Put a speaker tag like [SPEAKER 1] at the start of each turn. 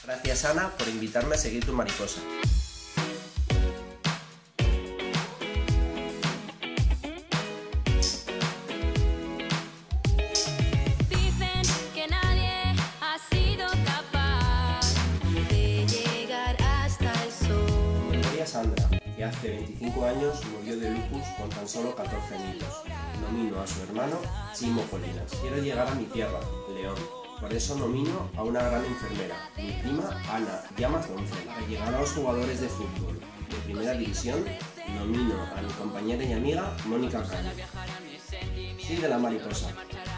[SPEAKER 1] Gracias, Ana, por invitarme a seguir tu mariposa.
[SPEAKER 2] Dicen que nadie ha sido capaz de llegar hasta el sol.
[SPEAKER 1] Mi novia Sandra, que hace 25 años murió de lupus con tan solo 14 añitos. Nomino a su hermano Chimo Colinas. Quiero llegar a mi tierra, León. Por eso nomino a una gran enfermera, mi prima Ana Llamas Doncel. Para llegar a los jugadores de fútbol de primera división, nomino a mi compañera y amiga Mónica Caño. Sí, de la mariposa.